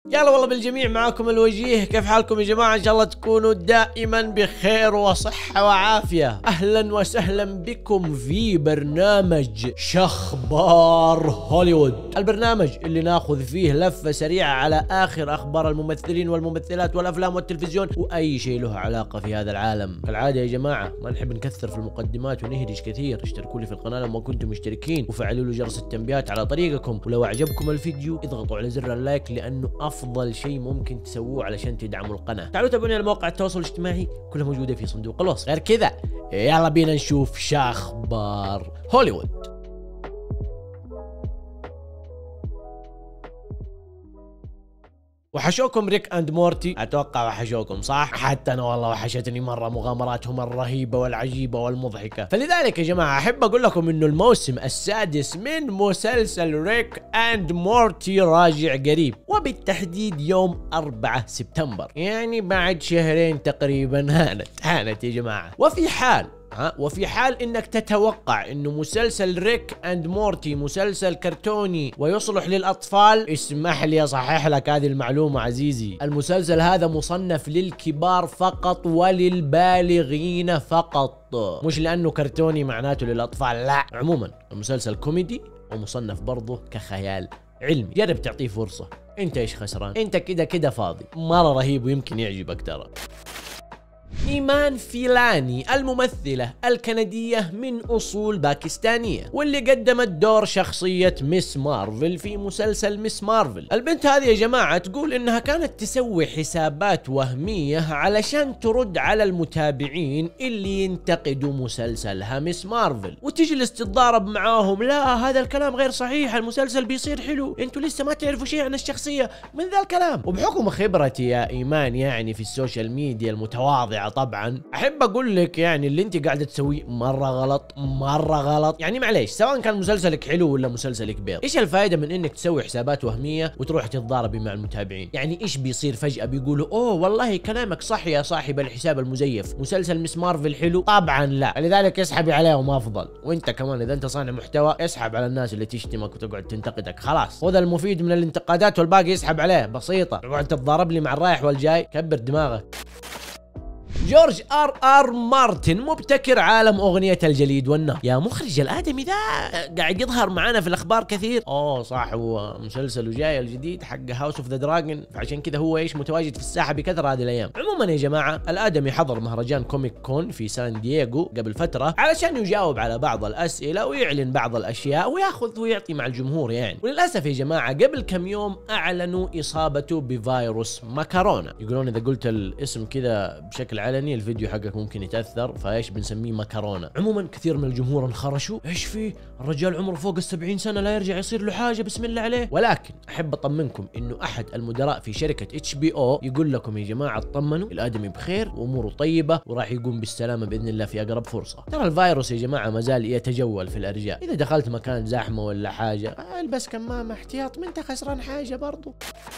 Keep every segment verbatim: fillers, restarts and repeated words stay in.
يلا والله بالجميع، معاكم الوجيه. كيف حالكم يا جماعة؟ ان شاء الله تكونوا دائما بخير وصحة وعافية. اهلا وسهلا بكم في برنامج شخبار هوليوود، البرنامج اللي ناخذ فيه لفة سريعة على اخر اخبار الممثلين والممثلات والافلام والتلفزيون واي شيء له علاقة في هذا العالم. كالعادة يا جماعة ما نحب نكثر في المقدمات ونهرج كثير. اشتركوا لي في القناة لو ما كنتم مشتركين وفعلوا له جرس التنبيهات على طريقكم، ولو اعجبكم الفيديو اضغطوا على زر اللايك لانه افضل شيء ممكن تسووه علشان تدعموا القناة. تعالوا تابعوني على مواقع التواصل الاجتماعي كلها موجودة في صندوق الوصف. غير كذا يلا بينا نشوف شخبار هوليوود. وحشوكم ريك اند مورتي؟ اتوقع وحشوكم صح؟ حتى انا والله وحشتني مره مغامراتهم الرهيبه والعجيبه والمضحكه. فلذلك يا جماعه احب اقول لكم انه الموسم السادس من مسلسل ريك اند مورتي راجع قريب، وبالتحديد يوم أربعة سبتمبر، يعني بعد شهرين تقريبا. هانت هانت يا جماعه. وفي حال ها وفي حال انك تتوقع انه مسلسل ريك اند مورتي مسلسل كرتوني ويصلح للاطفال، اسمح لي اصحح لك هذه المعلومة عزيزي. المسلسل هذا مصنف للكبار فقط وللبالغين فقط، مش لانه كرتوني معناته للاطفال، لا. عموما المسلسل كوميدي ومصنف برضه كخيال علمي. جرب تعطيه فرصة، انت ايش خسران؟ انت كده كده فاضي. مرة رهيب ويمكن يعجبك ترى. إيمان فيلاني الممثلة الكندية من أصول باكستانية، واللي قدمت دور شخصية ميس مارفل في مسلسل ميس مارفل. البنت هذه يا جماعة تقول إنها كانت تسوي حسابات وهمية علشان ترد على المتابعين اللي ينتقدوا مسلسلها ميس مارفل، وتجلس تتضارب معاهم. لا هذا الكلام غير صحيح، المسلسل بيصير حلو، انتوا لسه ما تعرفوا شيء عن الشخصية، من ذا الكلام. وبحكم خبرتي يا إيمان يعني في السوشيال ميديا المتواضعة طبعا، احب اقول لك يعني اللي انت قاعده تسويه مره غلط مره غلط. يعني معليش، سواء كان مسلسلك حلو ولا مسلسلك بيض، ايش الفائده من انك تسوي حسابات وهميه وتروح تتضاربي مع المتابعين؟ يعني ايش بيصير فجاه بيقولوا اوه والله كلامك صح يا صاحب الحساب المزيف، مسلسل ميس مارفل حلو؟ طبعا لا. لذلك اسحبي عليهم افضل. وانت كمان اذا انت صانع محتوى اسحب على الناس اللي تشتمك وتقعد تنتقدك. خلاص خذ المفيد من الانتقادات والباقي اسحب عليه. بسيطه. تقعد تتضارب لي مع الرايح والجاي؟ كبر دماغك. جورج ار ار مارتن مبتكر عالم اغنية الجليد والنار. يا مخرج الادمي ذا قاعد يظهر معانا في الاخبار كثير. اوه صح، هو مسلسله جاي الجديد حق هاوس اوف ذا دراجون، فعشان كذا هو ايش متواجد في الساحة بكثرة هذه الايام. عموما يا جماعة الادمي حضر مهرجان كوميك كون في سان دييغو قبل فترة علشان يجاوب على بعض الاسئلة ويعلن بعض الاشياء وياخذ ويعطي مع الجمهور يعني. وللاسف يا جماعة قبل كم يوم اعلنوا اصابته بفيروس ماكارونا. يقولون اذا قلت الاسم كذا بشكل علني الفيديو حقك ممكن يتاثر، فايش بنسميه ماكارونا. عموما كثير من الجمهور انخرشوا، ايش فيه؟ الرجال عمره فوق السبعين سنه لا يرجع يصير له حاجه، بسم الله عليه. ولكن احب اطمنكم انه احد المدراء في شركه اتش بي او يقول لكم يا جماعه اطمنوا، الادمي بخير واموره طيبه وراح يقوم بالسلامه باذن الله في اقرب فرصه. ترى الفيروس يا جماعه ما زال يتجول في الارجاء، اذا دخلت مكان زحمه ولا حاجه البس كمامه احتياط، ما انت خسران حاجه برضو.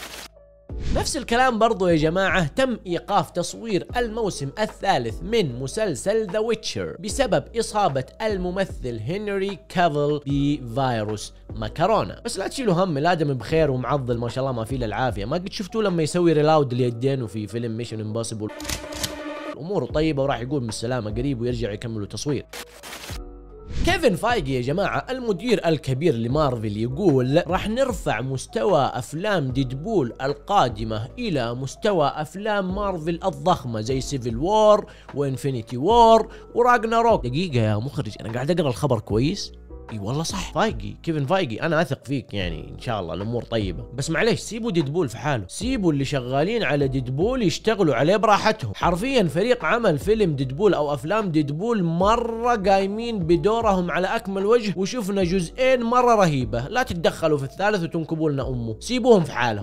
نفس الكلام برضو يا جماعة تم إيقاف تصوير الموسم الثالث من مسلسل ذا ويتشر بسبب إصابة الممثل هنري كافيل بفيروس ماكارونا. بس لا تشيلوا هم، الآدم بخير ومعضل ما شاء الله ما فيه العافية. ما قد شفتوه لما يسوي ريلاود اليدين وفي فيلم ميشن امبوسيبل؟ أموره طيبة وراح يقوم بالسلامة قريب ويرجع يكملوا تصوير. كيفن فايجي يا جماعة المدير الكبير لمارفل يقول راح نرفع مستوى أفلام ديدبول القادمة إلى مستوى أفلام مارفل الضخمة زي سيفل وور وإنفينيتي وور وراجناروك. دقيقة يا مخرج، أنا قاعد أقرأ الخبر كويس؟ اي والله صح، فايجي كيفن فايجي، انا اثق فيك يعني ان شاء الله الامور طيبه. بس معليش سيبوا ديدبول في حاله، سيبوا اللي شغالين على ديدبول يشتغلوا عليه براحتهم. حرفيا فريق عمل فيلم ديدبول او افلام ديدبول مره قايمين بدورهم على اكمل وجه، وشفنا جزئين مره رهيبه. لا تتدخلوا في الثالث وتنكبوا لنا امه، سيبوهم في حالهم.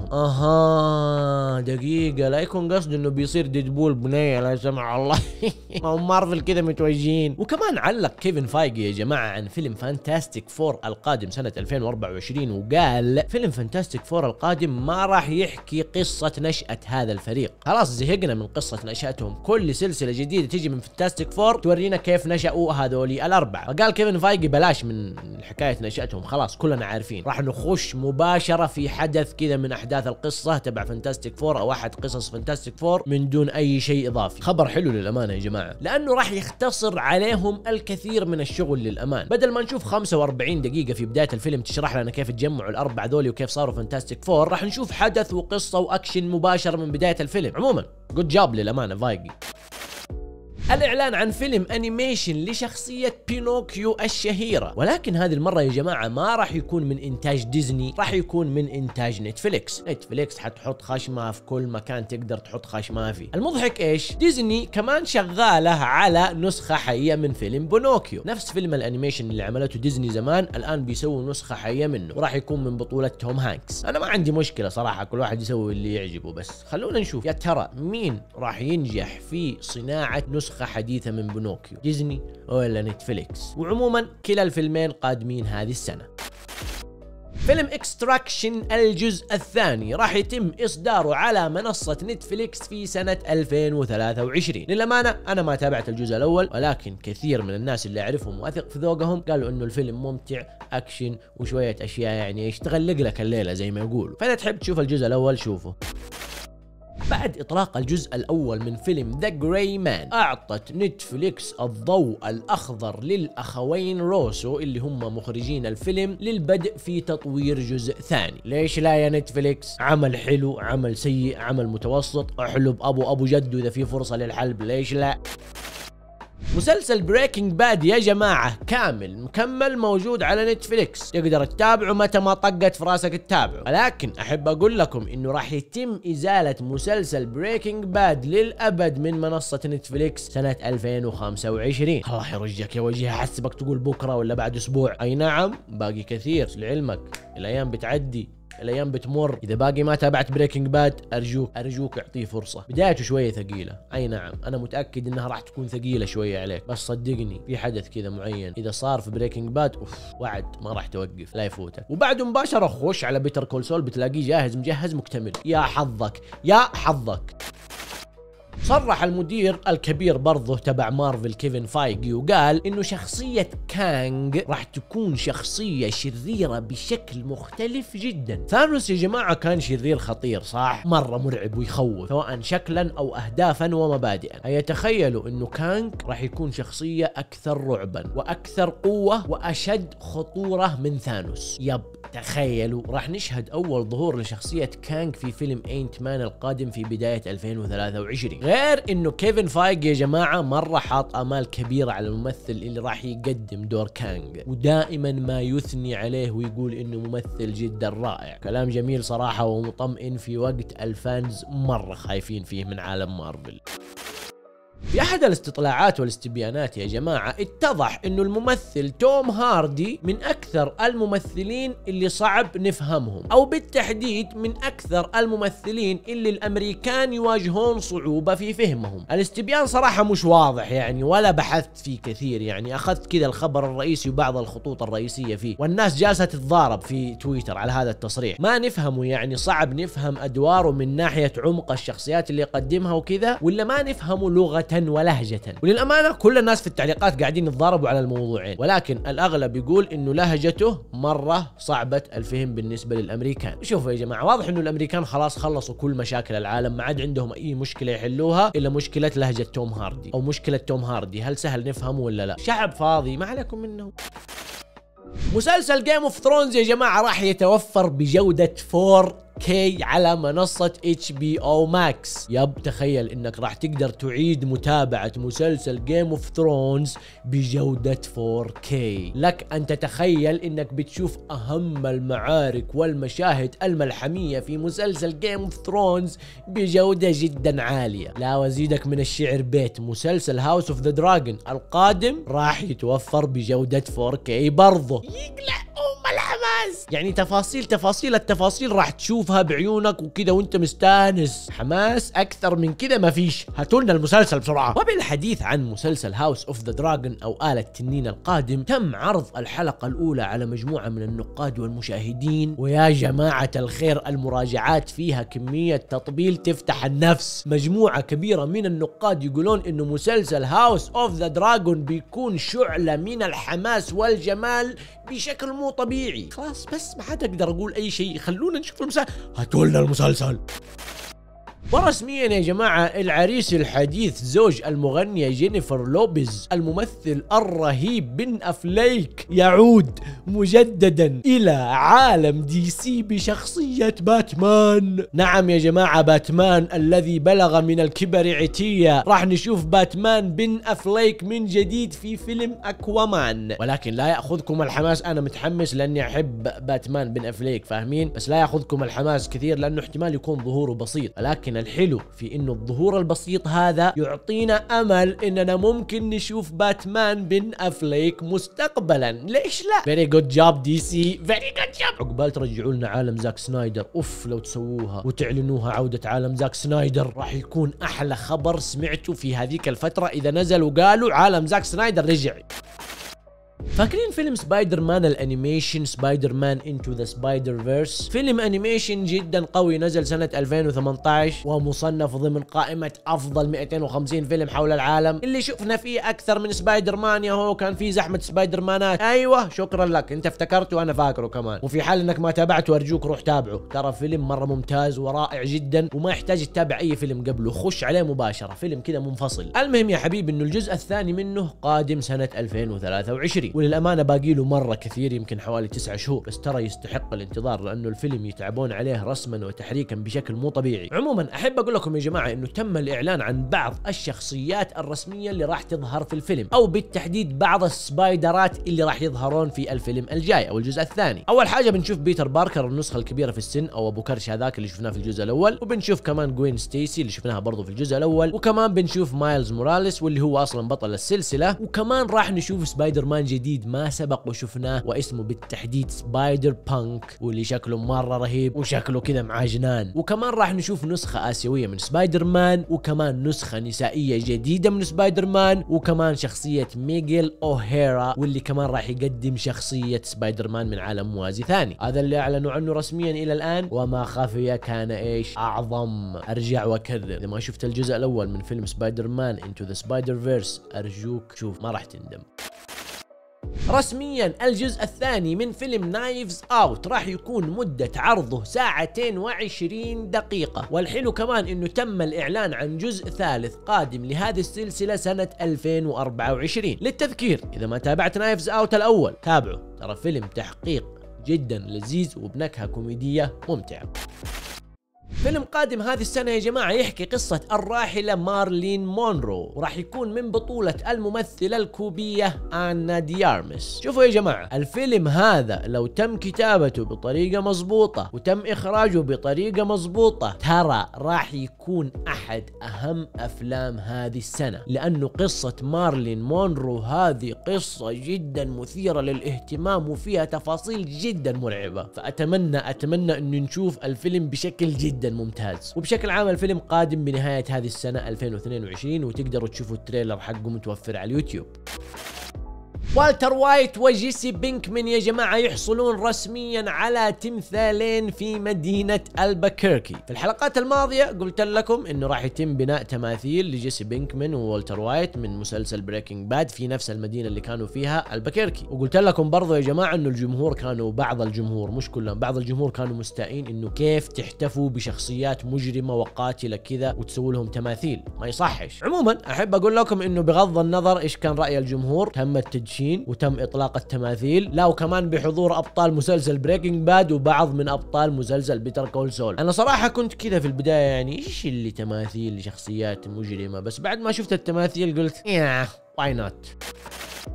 اها دقيقه، لا يكون قصد انه بيصير ديدبول بنيه لا سمح الله. ما هم مارفل كذا متوجهين. وكمان علق كيفن فايجي يا جماعه عن فيلم فانتاستيك فانتاستيك فور القادم سنة ألفين وأربعة وعشرين، وقال فيلم فانتاستيك فور القادم ما راح يحكي قصة نشأة هذا الفريق، خلاص زهقنا من قصة نشأتهم، كل سلسلة جديدة تيجي من فانتاستيك فور تورينا كيف نشأوا هذولي الأربعة. فقال كيفن فايجي بلاش من حكاية نشأتهم، خلاص كلنا عارفين، راح نخش مباشرة في حدث كذا من أحداث القصة تبع فانتاستيك فور أو أحد قصص فانتاستيك فور من دون أي شيء إضافي. خبر حلو للأمانة يا جماعة، لأنه راح يختصر عليهم الكثير من الشغل للأمان، بدل ما نشوف خمسة وأربعين دقيقة في بداية الفيلم تشرح لنا كيف تجمعوا الأربعة ذولي وكيف صاروا فانتاستيك فور، راح نشوف حدث وقصة وأكشن مباشر من بداية الفيلم. عموما جود جاب للأمانة فايجي. الإعلان عن فيلم أنيميشن لشخصية بينوكيو الشهيرة، ولكن هذه المرة يا جماعة ما راح يكون من إنتاج ديزني، راح يكون من إنتاج نتفليكس. نتفليكس حتحط خشمها في كل مكان تقدر تحط خشمها فيه. المضحك إيش؟ ديزني كمان شغالة على نسخة حية من فيلم بونوكيو، نفس فيلم الأنيميشن اللي عملته ديزني زمان، الآن بيسووا نسخة حية منه، وراح يكون من بطولة توم هانكس. أنا ما عندي مشكلة صراحة، كل واحد يسوي اللي يعجبه، بس خلونا نشوف يا ترى مين راح ينجح في صناعة نسخة حديثة من بونوكيو، ديزني ولا نتفليكس. وعموما كلا الفيلمين قادمين هذه السنة. فيلم اكستراكشن الجزء الثاني راح يتم إصداره على منصة نتفليكس في سنة ألفين وثلاثة وعشرين. للأمانة أنا ما تابعت الجزء الأول، ولكن كثير من الناس اللي أعرفهم وأثق في ذوقهم قالوا إنه الفيلم ممتع، أكشن وشوية أشياء يعني إيش تغلق لك الليلة زي ما يقولوا، فإذا تحب تشوف الجزء الأول شوفه. بعد إطلاق الجزء الأول من فيلم ذا جراي مان، أعطت نتفليكس الضوء الأخضر للأخوين روسو اللي هم مخرجين الفيلم للبدء في تطوير جزء ثاني. ليش لا يا نتفليكس؟ عمل حلو، عمل سيء، عمل متوسط، احلب أبو أبو جدو إذا في فرصة للحلب، ليش لا؟ مسلسل بريكنج باد يا جماعة كامل مكمل موجود على نتفليكس، تقدر تتابعه متى ما طقت في راسك تتابعه، ولكن أحب أقول لكم إنه راح يتم إزالة مسلسل بريكنج باد للأبد من منصة نتفليكس سنة ألفين وخمسة وعشرين. الله يرجعك يا وجيه، حسبك تقول بكرة ولا بعد أسبوع. أي نعم باقي كثير لعلمك، الأيام بتعدي، الايام بتمر. اذا باقي ما تابعت بريكنج باد ارجوك ارجوك اعطيه فرصه، بدايته شويه ثقيله، اي نعم انا متاكد انها راح تكون ثقيله شويه عليك، بس صدقني في حدث كذا معين اذا صار في بريكنج باد اوف وعد ما راح توقف، لا يفوتك. وبعده مباشره خش على بيتر كول سول بتلاقيه جاهز مجهز مكتمل، يا حظك يا حظك. صرح المدير الكبير برضه تبع مارفل كيفن فايجي وقال انه شخصية كانج راح تكون شخصية شريرة بشكل مختلف جدا. ثانوس يا جماعة كان شرير خطير صح؟ مرة مرعب ويخوف سواء شكلا او اهدافا ومبادئا. هيتخيلوا انه كانج راح يكون شخصية اكثر رعبا واكثر قوة واشد خطورة من ثانوس. يب تخيلوا راح نشهد اول ظهور لشخصية كانج في فيلم انت مان القادم في بداية ألفين وثلاثة وعشرين. غير انه كيفن فايجي يا جماعة مرة حاط امال كبيرة على الممثل اللي راح يقدم دور كانج، ودائما ما يثني عليه ويقول انه ممثل جدا رائع. كلام جميل صراحة ومطمئن في وقت الفانز مرة خايفين فيه من عالم مارفل. في أحد الاستطلاعات والاستبيانات يا جماعة اتضح إنه الممثل توم هاردي من أكثر الممثلين اللي صعب نفهمهم، أو بالتحديد من أكثر الممثلين اللي الأمريكان يواجهون صعوبة في فهمهم. الاستبيان صراحة مش واضح يعني، ولا بحثت فيه كثير يعني، أخذت كذا الخبر الرئيسي وبعض الخطوط الرئيسية فيه، والناس جالسة تتضارب في تويتر على هذا التصريح. ما نفهمه يعني، صعب نفهم أدواره من ناحية عمق الشخصيات اللي يقدمها وكذا، ولا ما نفهمه لغة ولهجة. وللأمانة كل الناس في التعليقات قاعدين يتضاربوا على الموضوعين، ولكن الأغلب يقول إنه لهجته مرة صعبة الفهم بالنسبة للأمريكان. شوفوا يا جماعة، واضح إنه الأمريكان خلاص خلصوا كل مشاكل العالم، ما عاد عندهم أي مشكلة يحلوها إلا مشكلة لهجة توم هاردي أو مشكلة توم هاردي، هل سهل نفهمه ولا لا؟ شعب فاضي ما عليكم منه. مسلسل جيم اوف ثرونز يا جماعة راح يتوفر بجودة فور كي على منصة اتش بي او ماكس. يب تخيل انك راح تقدر تعيد متابعة مسلسل جيم اوف ثرونز بجودة فور كي. لك ان تتخيل انك بتشوف اهم المعارك والمشاهد الملحمية في مسلسل جيم اوف ثرونز بجودة جدا عالية. لا وزيدك من الشعر بيت، مسلسل هاوس اوف ذا دراجون القادم راح يتوفر بجودة فور كي برضه. يقلع ام حماس. يعني تفاصيل تفاصيل التفاصيل راح تشوفها بعيونك وكذا وانت مستانس. حماس اكثر من كذا ما فيش. هاتوا لنا المسلسل بسرعه. وبالحديث عن مسلسل هاوس اوف ذا دراجون او آلة التنين القادم، تم عرض الحلقه الاولى على مجموعه من النقاد والمشاهدين، ويا جماعه الخير المراجعات فيها كميه تطبيل تفتح النفس. مجموعه كبيره من النقاد يقولون انه مسلسل هاوس اوف ذا دراجون بيكون شعله من الحماس والجمال بشكل مو طبيعي. خلاص بس ما حد اقدر اقول اي شيء، خلونا نشوف المسلسل. هاتوا لنا المسلسل. ورسميا يا جماعة العريس الحديث زوج المغنية جينيفر لوبيز الممثل الرهيب بن أفليك يعود مجددا إلى عالم دي سي بشخصية باتمان. نعم يا جماعة، باتمان الذي بلغ من الكبر عتية. راح نشوف باتمان بن أفليك من جديد في فيلم أكوامان، ولكن لا يأخذكم الحماس. أنا متحمس لأني أحب باتمان بن أفليك، فاهمين؟ بس لا يأخذكم الحماس كثير لأنه احتمال يكون ظهوره بسيط، ولكن الحلو في انه الظهور البسيط هذا يعطينا امل اننا ممكن نشوف باتمان بن افليك مستقبلا. ليش لا؟ فيري جود جوب دي سي، فيري جود جوب. عقبال ترجعوا لنا عالم زاك سنايدر. اوف لو تسووها وتعلنوها عودة عالم زاك سنايدر راح يكون احلى خبر سمعته في هذيك الفترة اذا نزل وقالوا عالم زاك سنايدر رجع. فاكرين فيلم سبايدر مان الانيميشن سبايدر مان انتو ذا سبايدر فيرس؟ فيلم انيميشن جدا قوي نزل سنة ألفين وثمانية عشر ومصنف ضمن قائمة افضل مئتين وخمسين فيلم حول العالم. اللي شفنا فيه اكثر من سبايدر مان يا هو، كان في زحمة سبايدر مانات. ايوه شكرا لك، انت افتكرت وانا فاكره كمان. وفي حال انك ما تابعته ارجوك روح تابعه، ترى فيلم مرة ممتاز ورائع جدا وما يحتاج تتابع اي فيلم قبله، خش عليه مباشرة، فيلم كذا منفصل. المهم يا حبيبي انه الجزء الثاني منه قادم سنة ألفين وثلاثة وعشرين، وللامانة باقي له مرة كثير، يمكن حوالي تسعة شهور، بس ترى يستحق الانتظار لانه الفيلم يتعبون عليه رسما وتحريكا بشكل مو طبيعي. عموما احب اقول لكم يا جماعة انه تم الاعلان عن بعض الشخصيات الرسمية اللي راح تظهر في الفيلم، او بالتحديد بعض السبايدرات اللي راح يظهرون في الفيلم الجاي او الجزء الثاني. اول حاجة بنشوف بيتر باركر النسخة الكبيرة في السن او ابو كرش هذاك اللي شفناه في الجزء الاول، وبنشوف كمان جوين ستيسي اللي شفناها برضو في الجزء الاول، وكمان بنشوف مايلز موراليس واللي هو اصلا بطل السلسلة، وكمان راح نشوف سبايدر مان جديد ما سبق وشفناه واسمه بالتحديد سبايدر بانك، واللي شكله مرة رهيب وشكله كذا مع جنان. وكمان راح نشوف نسخة آسيوية من سبايدر مان، وكمان نسخة نسائية جديدة من سبايدر مان، وكمان شخصية ميغيل أوهيرا واللي كمان راح يقدم شخصية سبايدر مان من عالم موازي ثاني. هذا اللي اعلنوا عنه رسميا الى الان، وما خفي كان ايش اعظم. ارجع واكرر، اذا ما شفت الجزء الاول من فيلم سبايدر مان انتو ذا سبايدر فيرس ارجوك شوف، ما راح تندم. رسميا الجزء الثاني من فيلم نايفز اوت راح يكون مدة عرضه ساعتين وعشرين دقيقة، والحلو كمان انه تم الاعلان عن جزء ثالث قادم لهذه السلسلة سنة ألفين وأربعة وعشرين. للتذكير اذا ما تابعت نايفز اوت الاول تابعه، ترى فيلم تحقيق جدا لذيذ وبنكهة كوميدية ممتعة. فيلم قادم هذه السنة يا جماعة يحكي قصة الراحلة مارلين مونرو، وراح يكون من بطولة الممثلة الكوبية آنا دي أرمس. شوفوا يا جماعة، الفيلم هذا لو تم كتابته بطريقة مضبوطة وتم إخراجه بطريقة مضبوطة ترى راح يكون أحد أهم أفلام هذه السنة، لأنه قصة مارلين مونرو هذه قصة جدا مثيرة للاهتمام وفيها تفاصيل جدا مرعبة، فأتمنى أتمنى أن نشوف الفيلم بشكل جدا ممتاز. وبشكل عام الفيلم قادم بنهاية هذه السنة ألفين واثنين وعشرين، وتقدروا تشوفوا التريلر حقه متوفر على اليوتيوب. والتر وايت وجيسي بينكمان يا جماعة يحصلون رسميا على تمثالين في مدينة الباكيركي. في الحلقات الماضية قلت لكم انه راح يتم بناء تماثيل لجيسي بينكمان ووالتر وايت من مسلسل بريكنج باد في نفس المدينة اللي كانوا فيها الباكيركي، وقلت لكم برضو يا جماعة انه الجمهور كانوا بعض الجمهور مش كلهم بعض الجمهور كانوا مستائين انه كيف تحتفوا بشخصيات مجرمة وقاتلة كذا وتسووا لهم تماثيل، ما يصحش. عموما احب اقول لكم انه بغض النظر ايش كان رأي الجمهور تم التدشين وتم اطلاق التماثيل، لا وكمان بحضور ابطال مسلسل بريكنج باد وبعض من ابطال مسلسل بيتر كول سول. انا صراحه كنت كذا في البدايه يعني ايش اللي تماثيل لشخصيات مجرمه، بس بعد ما شفت التماثيل قلت يا واي نوت.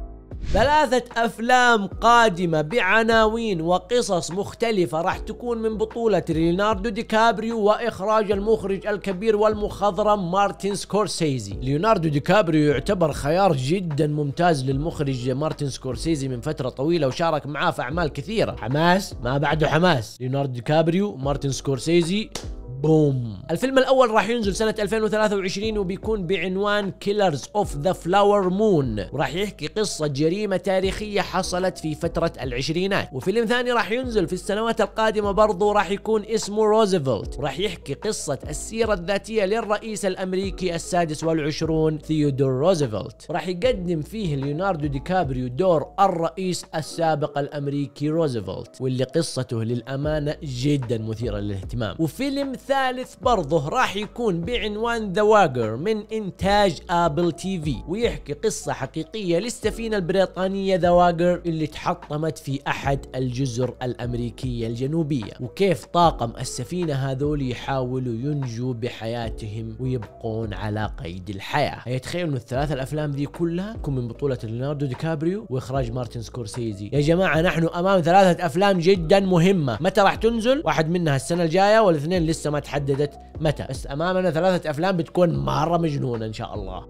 ثلاثة أفلام قادمة بعناوين وقصص مختلفة راح تكون من بطولة ليوناردو دي كابريو وإخراج المخرج الكبير والمخضرم مارتن سكورسيزي. ليوناردو دي كابريو يعتبر خيار جدا ممتاز للمخرج مارتن سكورسيزي من فترة طويلة، وشارك معاه في أعمال كثيرة. حماس ما بعده حماس. ليوناردو دي كابريو، مارتن سكورسيزي، بوم. الفيلم الأول راح ينزل سنة ألفين وثلاثة وعشرين وبيكون بعنوان كيلرز اوف ذا فلاور مون، وراح يحكي قصة جريمة تاريخية حصلت في فترة العشرينات. وفيلم ثاني راح ينزل في السنوات القادمة برضو راح يكون اسمه روزفلت، وراح يحكي قصة السيرة الذاتية للرئيس الأمريكي السادس والعشرون ثيودور روزفلت، وراح يقدم فيه ليوناردو دي كابريو دور الرئيس السابق الأمريكي روزفلت، واللي قصته للأمانة جدا مثيرة للاهتمام. وفيلم ثالث برضه راح يكون بعنوان ذا واجر من إنتاج آبل تي في، ويحكي قصة حقيقية للسفينة البريطانية ذا واجر اللي تحطمت في أحد الجزر الأمريكية الجنوبية، وكيف طاقم السفينة هذول يحاولوا ينجوا بحياتهم ويبقون على قيد الحياة. هيتخيلوا إنه الثلاث الأفلام ذي كلها تكون من بطولة ليوناردو دي كابريو وإخراج مارتن سكورسيزي. يا جماعة نحن أمام ثلاثة أفلام جدا مهمة. متى راح تنزل؟ واحد منها السنة الجاية والاثنين لسه ما تحددت متى، بس امامنا ثلاثة افلام بتكون مرة مجنونة ان شاء الله.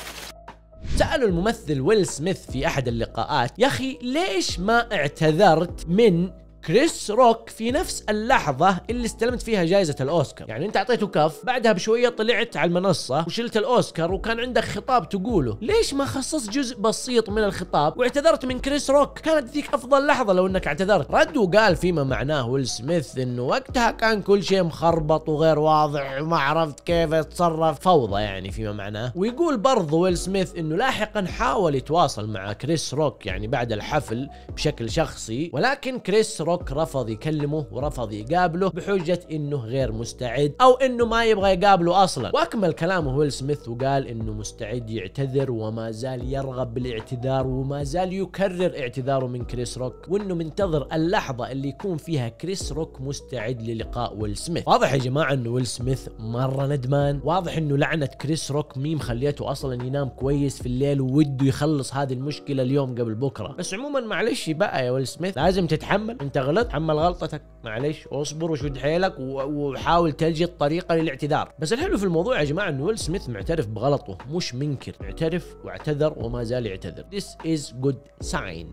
سألوا الممثل ويل سميث في احد اللقاءات، يا اخي ليش ما اعتذرت من كريس روك في نفس اللحظة اللي استلمت فيها جائزة الأوسكار؟ يعني أنت أعطيته كف، بعدها بشوية طلعت على المنصة وشلت الأوسكار وكان عندك خطاب تقوله، ليش ما خصص جزء بسيط من الخطاب واعتذرت من كريس روك؟ كانت ذيك أفضل لحظة لو أنك اعتذرت. رد وقال فيما معناه ويل سميث إنه وقتها كان كل شيء مخربط وغير واضح وما عرفت كيف يتصرف، فوضى يعني فيما معناه. ويقول برضو ويل سميث إنه لاحقا حاول يتواصل مع كريس روك يعني بعد الحفل بشكل شخصي، ولكن كريس روك رفض يكلمه ورفض يقابله بحجة انه غير مستعد او انه ما يبغى يقابله اصلا. واكمل كلامه ويل سميث وقال انه مستعد يعتذر وما زال يرغب بالاعتذار وما زال يكرر اعتذاره من كريس روك، وانه منتظر اللحظة اللي يكون فيها كريس روك مستعد للقاء ويل سميث. واضح يا جماعة انه ويل سميث مرة ندمان، واضح انه لعنة كريس روك مي مخليته اصلا ينام كويس في الليل ووده يخلص هذه المشكلة اليوم قبل بكرة. بس عموما معلش بقى يا ويل سميث، لازم تتحمل، انت غلط، تحمل غلطتك، معليش، واصبر وشد حيلك وحاول تجد طريقة للاعتذار. بس الحلو في الموضوع يا جماعة انه ويل سميث معترف بغلطه، مش منكر، اعترف واعتذر وما زال يعتذر. This is good sign.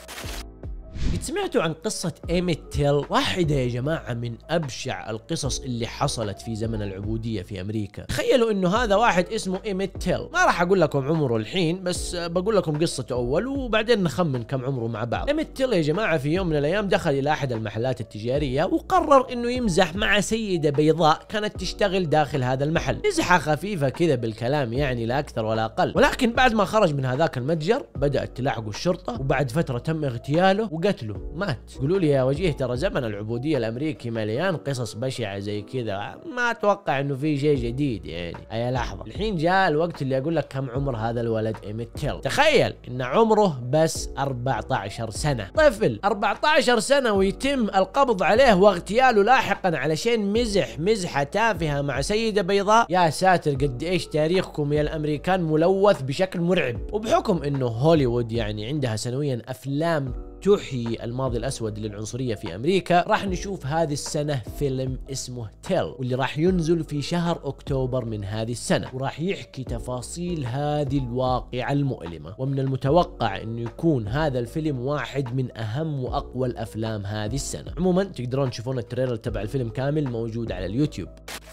قد سمعتوا عن قصة إيميت تيل؟ واحدة يا جماعة من أبشع القصص اللي حصلت في زمن العبودية في أمريكا. تخيلوا إنه هذا واحد اسمه إيميت تيل، ما راح أقول لكم عمره الحين، بس بقول لكم قصته أول وبعدين نخمن كم عمره مع بعض. إيميت تيل يا جماعة في يوم من الأيام دخل إلى أحد المحلات التجارية وقرر إنه يمزح مع سيدة بيضاء كانت تشتغل داخل هذا المحل، مزحة خفيفة كذا بالكلام يعني لا أكثر ولا أقل. ولكن بعد ما خرج من هذاك المتجر بدأت تلاحقه الشرطة، وبعد فترة تم اغتياله وقتله، مات. قولوا لي يا وجيه ترى زمن العبودية الأمريكي مليان قصص بشعة زي كذا، ما أتوقع إنه في شيء جديد يعني. أي لحظة الحين جاء الوقت اللي أقول لك كم عمر هذا الولد إيميت تيل. تخيل إن عمره بس أربعة عشر سنة، طفل أربعة عشر سنة ويتم القبض عليه واغتياله لاحقا علشان مزح مزحة تافهة مع سيدة بيضاء. يا ساتر قد إيش تاريخكم يا الأمريكان ملوث بشكل مرعب. وبحكم إنه هوليوود يعني عندها سنويا أفلام تحيي الماضي الأسود للعنصرية في أمريكا، راح نشوف هذه السنة فيلم اسمه تيل، واللي راح ينزل في شهر أكتوبر من هذه السنة، وراح يحكي تفاصيل هذه الواقعة المؤلمة. ومن المتوقع أنه يكون هذا الفيلم واحد من أهم وأقوى الأفلام هذه السنة. عموما تقدرون تشوفون التريلر تبع الفيلم كامل موجود على اليوتيوب.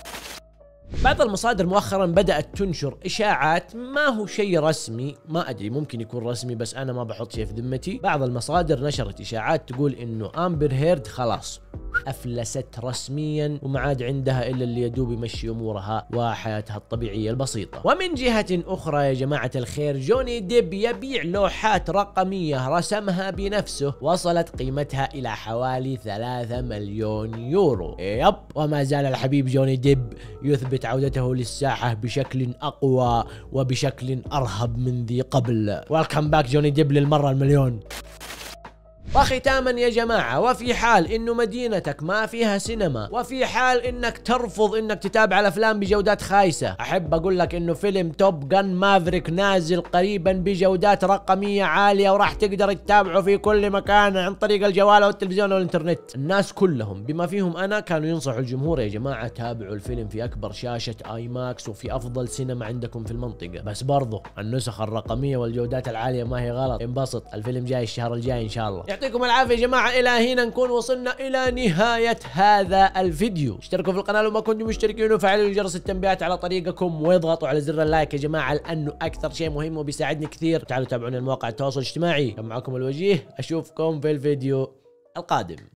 بعض المصادر مؤخرا بدأت تنشر إشاعات، ما هو شيء رسمي، ما أدري ممكن يكون رسمي بس أنا ما بحط شيء في ذمتي. بعض المصادر نشرت إشاعات تقول إنه أمبر هيرد خلاص أفلست رسميا وما عاد عندها إلا اللي يدوب يمشي أمورها وحياتها الطبيعية البسيطة. ومن جهة أخرى يا جماعة الخير، جوني ديب يبيع لوحات رقمية رسمها بنفسه وصلت قيمتها إلى حوالي ثلاثة مليون يورو. يب، وما زال الحبيب جوني ديب يثبت عودته للساحة بشكل أقوى وبشكل أرهب من ذي قبل. ويلكم باك جوني ديب للمرة المليون. وختاما يا جماعة، وفي حال انه مدينتك ما فيها سينما، وفي حال انك ترفض انك تتابع الافلام بجودات خايسة، احب اقول لك انه فيلم توب جان مافريك نازل قريبا بجودات رقمية عالية، وراح تقدر تتابعه في كل مكان عن طريق الجوال والتلفزيون والانترنت. الناس كلهم بما فيهم انا كانوا ينصحوا الجمهور يا جماعة تابعوا الفيلم في اكبر شاشة اي ماكس وفي افضل سينما عندكم في المنطقة. بس برضو النسخ الرقمية والجودات العالية ما هي غلط. انبسط، الفيلم جاي الشهر الجاي ان شاء الله. يعطيكم العافية يا جماعة. الى هنا نكون وصلنا الى نهاية هذا الفيديو. اشتركوا في القناة لو ما كنتم مشتركين، وفعلوا جرس التنبيهات على طريقكم، واضغطوا على زر اللايك يا جماعة لانه اكثر شيء مهم وبيساعدني كثير. تعالوا تابعوني على مواقع التواصل الاجتماعي. كان معكم الوجيه، اشوفكم في الفيديو القادم.